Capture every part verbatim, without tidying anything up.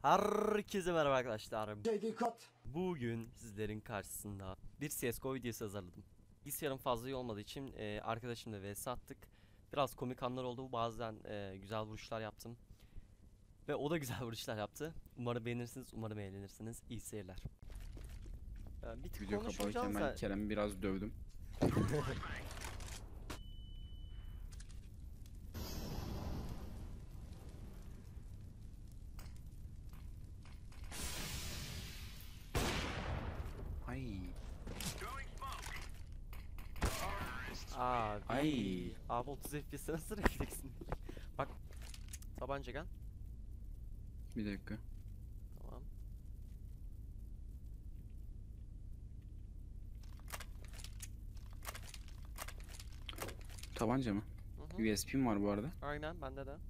Herkese merhaba arkadaşlar. Bugün sizlerin karşısında bir C S G O videosu hazırladım. Bilgisayarım fazla iyi olmadığı için e, arkadaşımla vs attık. Biraz komik anlar oldu. Bazen e, güzel vuruşlar yaptım. Ve o da güzel vuruşlar yaptı. Umarım beğenirsiniz, umarım eğlenirsiniz. İyi seyirler. E, bir tık Video konuşacağım kapalıyken ben Kerem'i biraz dövdüm. Ay. Abi. Ay. Abi otuz F P S'e nasıl refleksin? Bak. Tabanca gel. Bir dakika. Tamam. Tabanca mı? Hı hı. U S B'm var bu arada. Aynen bende de.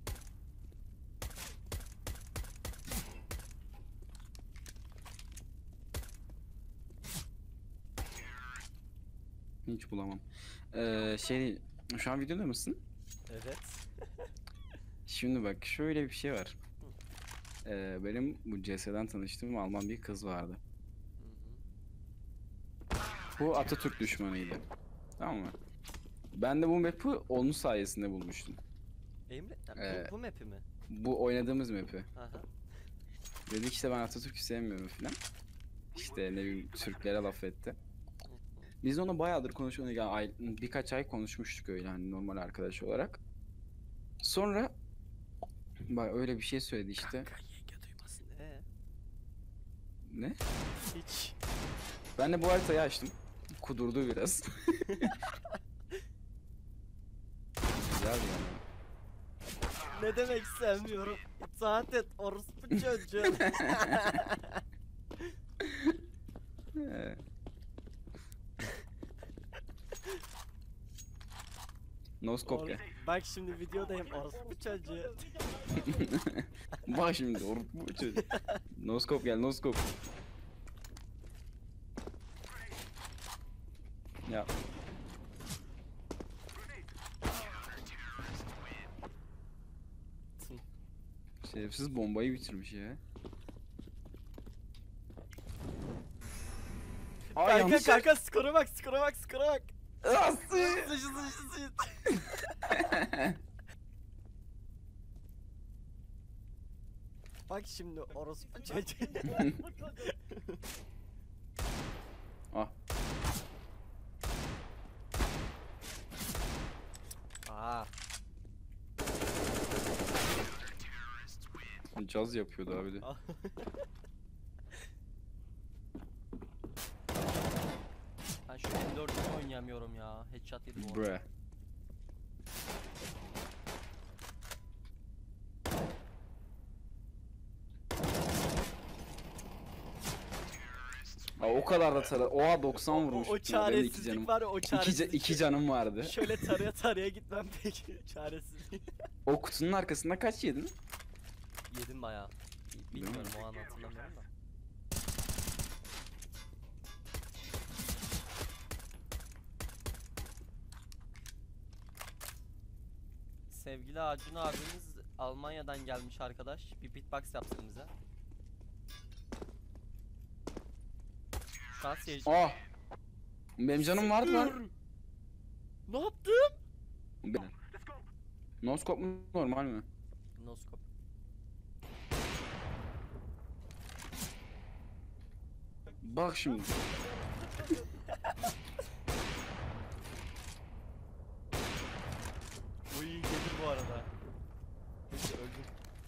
Hiç bulamam. Ee, şey, şu an videoda mısın? Evet. Şimdi bak şöyle bir şey var. Ee, benim bu C S'den tanıştığım Alman bir kız vardı. Hı hı. Bu Atatürk düşmanıydı. Tamam mı? Ben de bu map'i onun sayesinde bulmuştum. Emre, yani Ee, bu, bu map'i mi? Bu oynadığımız map'i. Aha. Dedik işte ben Atatürk'ü sevmiyorum filan. İşte ne bileyim Türklere laf etti. Biz onu bayağıdır konuşuyorduk yani ay, birkaç ay konuşmuştuk öyle hani normal arkadaş olarak. Sonra bak öyle bir şey söyledi işte. Kanka yenge duymasın. Ee? Ne? Hiç. Ben de bu haritayı açtım. Kudurdu biraz. Güzel yani. Ne demek sevmiyorum? İtaat et orospu çocuğu. Ee. Noskop Or ya. Bak şimdi videodayım orospu çocuğu. Bak şimdi orospu çocuk. Noskop gel noskop. Ya. Şerefsiz bombayı bitirmiş ya. Ay, Kanka yanlış kanka skora bak skora bak skora bak. Nasıl? Sıçı sıçı sıçı. Bak şimdi orospu çocuğu. Ah. Aa. Caz yapıyordu abi de. Ben şu M dört'ü oynayamıyorum ya. Headshot yedim o. Bre. Aa, o kadar da tara. Oha doksan O, vurmuş. o Ya, benim iki çaresizlik canım. var ya o İki, ca- çaresizlik. iki canım vardı. Şöyle taraya taraya gitmem peki çaresizlik. O kutunun arkasında kaç yedin? Yedim bayağı. Bi- Bilmiyorum o an hatırlamıyorum da. Sevgili Acun abimiz Almanya'dan gelmiş arkadaş. Bir beatbox yapsın bize. Şu an seyirci... Ah! Benim canım vardı lan. Ne yaptım? Ben- Noskop mu normal mi? Noskop. Bak şimdi. Uy gelir bu arada. Neyse öldüm.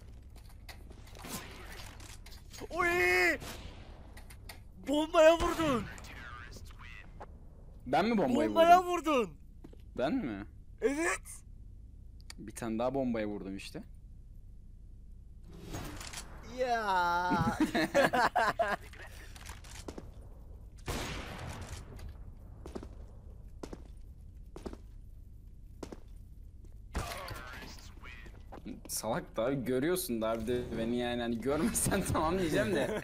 Uy! Bombaya vurdun. Ben mi bombayı Bombaya vurdum? vurdun. Ben mi? Evet. Bir tane daha bombayı vurdum işte. Ya. Salak da abi, görüyorsun da abi de beni yani hani görmesen tamam diyeceğim de.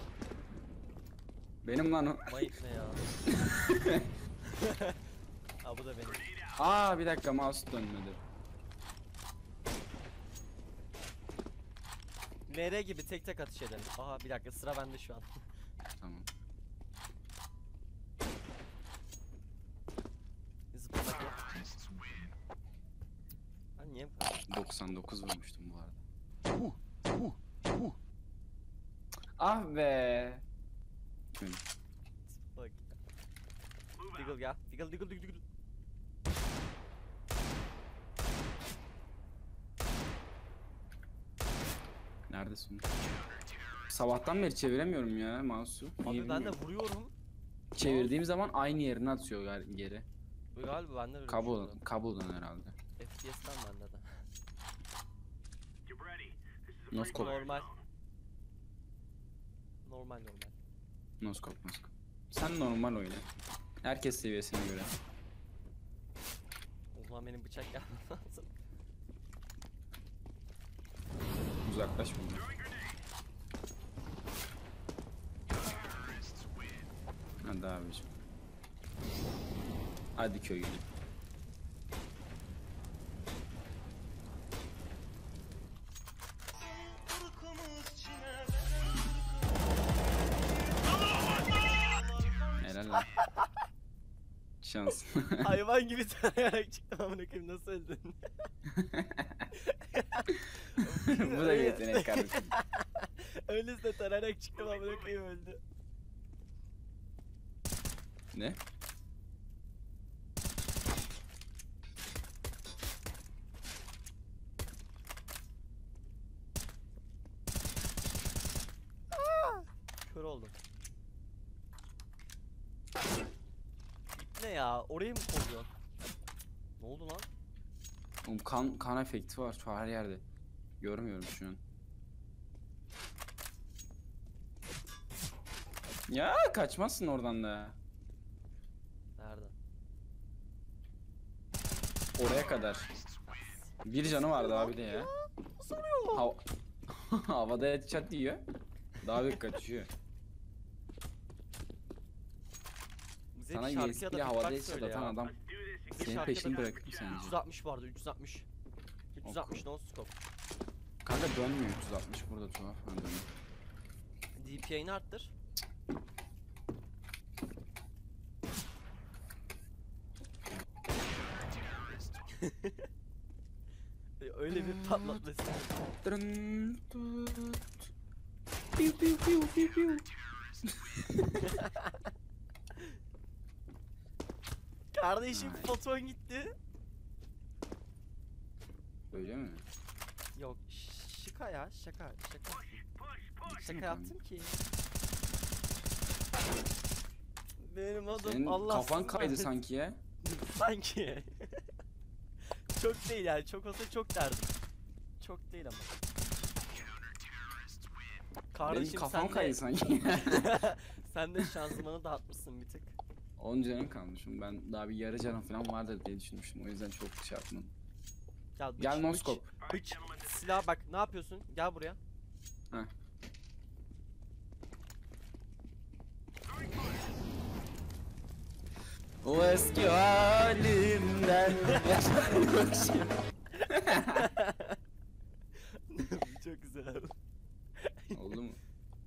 Benim lan o. Mayıp ne ya? Ha Aa bu da benim. Aa bir dakika, mouse dönmedi. M R gibi tek tek atış edelim. Aha bir dakika, sıra bende şu an. Tamam. Zıplamak yok. Ben niye bu kadar? doksan dokuz vurmuştum bu arada. Ah be. Bak. Diggle gel. Diggle diggle diggle diggle. Neredesin? Sabahtan beri çeviremiyorum ya mouse'u. Niye Abi ben de bilmiyorum. vuruyorum. Çevirdiğim zaman aynı yerine atıyor gal- geri. Bu galiba bende de öyle bir şey Kablo, oluyor. kablodan herhalde. F P S'ten bende de. Noskop. Normal. Normal normal. Noskop, noskop. Sen normal oyna. Herkes seviyesine göre. O zaman benim bıçak gelmesi lazım. Uzaklaş bundan. Hadi abicim. Hadi köy gidelim. Helal lan. Şans. Hayvan gibi tarayarak çıktım, amına koyayım, nasıl öldün? Bu da yetenek kardeşim. Öylesine tarayarak çıktım, amına koyayım, öldü. Ne? Kör oldum. Ne ya? Orayı mı koruyorsun? Ne oldu lan? Oğlum kan, kan efekti var şu her yerde. Görmüyorum şu an. Ya kaçmazsın oradan da. Nerede? Oraya kadar. Bir canı vardı abi de ya. Hav Havada headshot yiyor. Daha büyük kaçıyor. Bize Sana bir şarkıya U S da B ile havada feedback headshot söyle atan ya. adam Bize senin şarkıya peşini da- bırakır mı sence? üç yüz altmış vardı, üç yüz altmış. üç yüz altmış no scope. Kanka dönmüyor üç yüz altmış burada tuhaf. Ha, dönüyor. D P I'ni arttır. Öyle bir patlatması. Dırın, tut. Piu piu piu piu piu. Kardeşim Ay. foton gitti. Öyle mi? Yok şaka ya, şaka şaka. Gitsene Şaka kanka. yaptım ki. Benim adım Senin Allah. kafan kaydı sanki ya. Sanki. Çok değil yani, çok olsa çok derdim. Çok değil ama. Benim Kardeşim kafam sen de, kaydı sanki. sen de şanzımanı dağıtmışsın bir tık. on canım kalmışım. Ben daha bir yarı canım falan vardır diye düşünmüştüm. O yüzden çok şey yapmadım. Gel, bıç, Gel bıç, noskop. bıç, silah bak, ne yapıyorsun? Gel buraya. Heh. O eski halimden Çok güzel. oldu mu?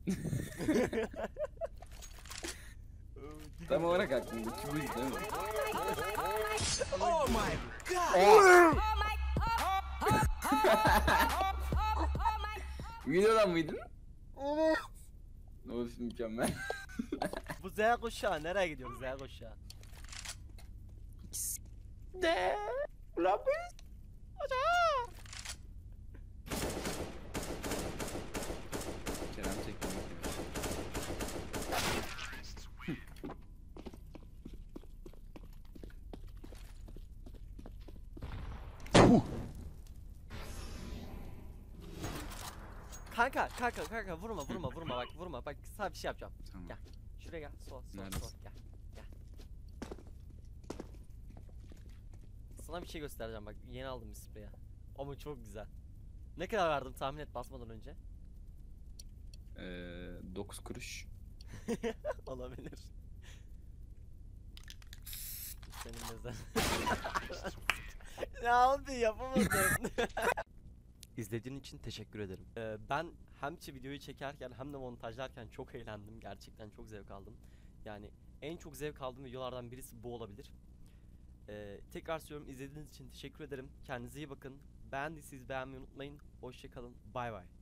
Tam olarak aklımdaki buydu değil mi? Oh my god! Oh! Oh my oh, oh, oh, oh, oh my Videodan mıydın? Of mükemmel. Bu Z kuşağı nereye gidiyorsun, Z kuşağı? De Rabbi. Kerem teknik. Kanka kanka kanka vurma vurma vurma bak, vurma bak, sana bir şey yapacağım. Tamam. Gel. Şuraya gel, sol sol Neredesin? sol, gel gel. Sana bir şey göstereceğim bak, yeni aldım bir spreye. Ama çok güzel. Ne kadar verdim tahmin et basmadan önce? Ee, dokuz kuruş. Olabilir. senin mezar. Ne abi yapamadım. İzlediğin için teşekkür ederim. Ee, ben hem çi- videoyu çekerken hem de montajlarken çok eğlendim. Gerçekten çok zevk aldım. Yani en çok zevk aldığım videolardan birisi bu olabilir. Ee, tekrar söylüyorum, izlediğiniz için teşekkür ederim. Kendinize iyi bakın. Beğendiyseniz beğenmeyi unutmayın. Hoşçakalın. Bay bay.